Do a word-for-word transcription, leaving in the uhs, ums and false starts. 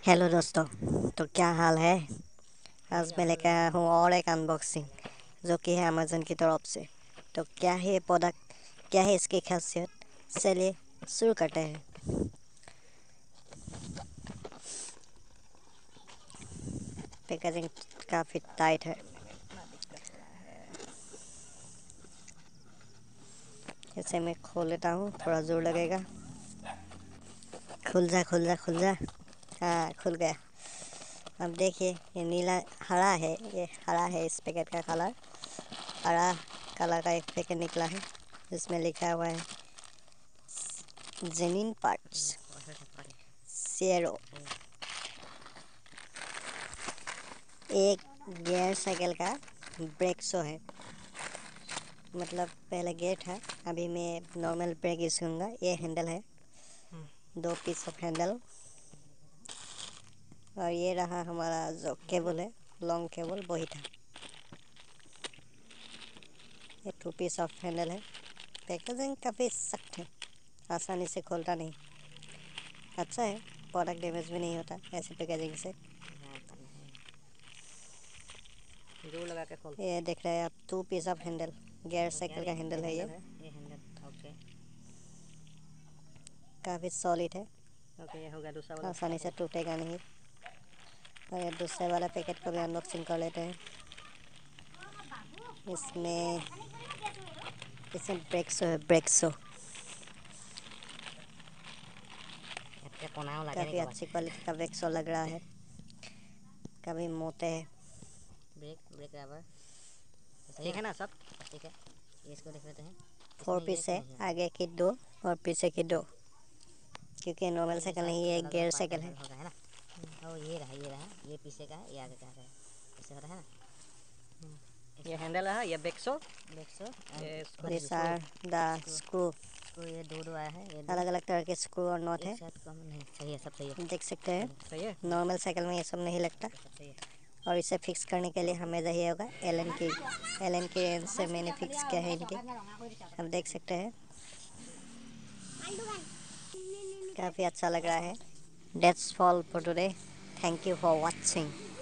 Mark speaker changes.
Speaker 1: Hello दोस्तों, तो क्या हाल है। आज मैं लेकर आया हूँ और एक अनबॉक्सिंग जो कि है अमेज़न की तरफ से। तो क्या है ये प्रोडक्ट, क्या है इसकी खासियत, चलिए शुरू करते हैं। पैकेजिंग काफ़ी टाइट है। इसे मैं खोल लेता हूँ, थोड़ा जोर लगेगा। खुल जा खुल जा खुल जा हाँ, खुल गया। अब देखिए, ये नीला हरा है, ये हरा है इस पैकेट का कलर। हरा कलर का एक पैकेट निकला है जिसमें लिखा हुआ है जेन्युइन पार्ट्स शेरो। एक गियर साइकिल का ब्रेक शो है, मतलब पहले गेट है, अभी मैं नॉर्मल ब्रेक यूज़ करूँगा। ये हैंडल है, दो पीस ऑफ हैंडल। और ये रहा हमारा जो केबल है, लॉन्ग केबल, वही था। ये टू पीस ऑफ हैंडल है। पैकेजिंग काफ़ी सख्त है, आसानी से खोलता नहीं। अच्छा है, प्रोडक्ट डैमेज भी नहीं होता ऐसे पैकेजिंग से।
Speaker 2: जोर लगा के खोल।
Speaker 1: ये देख रहे हैं आप, two piece of handle, gear cycle का हैंडल है ये।
Speaker 2: ये हैंडल ओके
Speaker 1: काफ़ी सॉलिड है,
Speaker 2: ओके ये हो गया दूसरा वाला।
Speaker 1: आसानी से टूटेगा नहीं। और ये दूसरे वाला पैकेट को भी अनबॉक्सिंग कर लेते हैं। इसमें इसमें ब्रेक शो है, ब्रेक शो
Speaker 2: इतने कोनाओ लगे
Speaker 1: काफ़ी अच्छी क्वालिटी का ब्रेक शो लग रहा है, काफ़ी मोटे है।
Speaker 2: ब्रेक ब्रेक रबर ठीक है ना सब ठीक है। ये इसको देख लेते हैं।
Speaker 1: फोर पीस है, आगे की दो और पीछे की दो, क्योंकि नॉर्मल साइकिल नहीं है, गियर साइकिल है।
Speaker 2: होगा है ना। और ये रहा ये रहा ये पीछे का है, ये आगे का है, इससे होता है ना। ये हैंडल रहा, ये back shoe back shoe
Speaker 1: this are the screw.
Speaker 2: Screw ये दो दो आया है, ये
Speaker 1: अलग अलग तरह के स्क्रू और नॉट है,
Speaker 2: शायद कम नहीं। सही है, सब सही है,
Speaker 1: देख सकते हैं।
Speaker 2: सही है,
Speaker 1: नॉर्मल साइकिल में ये सब नहीं लगता।
Speaker 2: सब सही है।
Speaker 1: और इसे फिक्स करने के लिए हमें चाहिए होगा एलन की एलन की रेंज से मैंने फिक्स किया है इनके। अब देख सकते हैं, काफ़ी अच्छा लग रहा है। That's all for today. Thank you for watching.